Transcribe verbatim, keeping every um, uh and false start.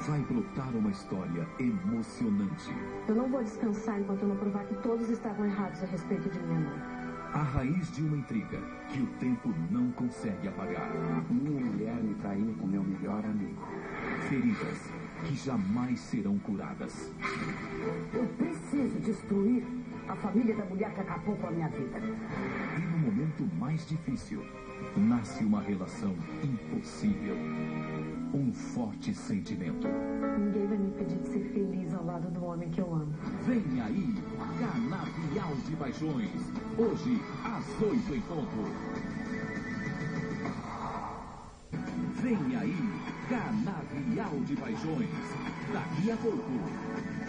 vai brotar uma história emocionante. Eu não vou descansar enquanto eu não provar que todos estavam errados a respeito de minha mãe. A raiz de uma intriga que o tempo não consegue apagar. Minha mulher me traiu com meu melhor amigo. Feridas que jamais serão curadas. Eu preciso destruir a família da mulher que acabou com a minha vida. E no momento mais difícil, nasce uma relação impossível. Um forte sentimento. Ninguém vai me impedir de ser feliz ao lado do homem que eu amo. Vem aí, Canavial de Paixões. Hoje, às oito em ponto. Vem aí, Canavial de Paixões. Daqui a pouco.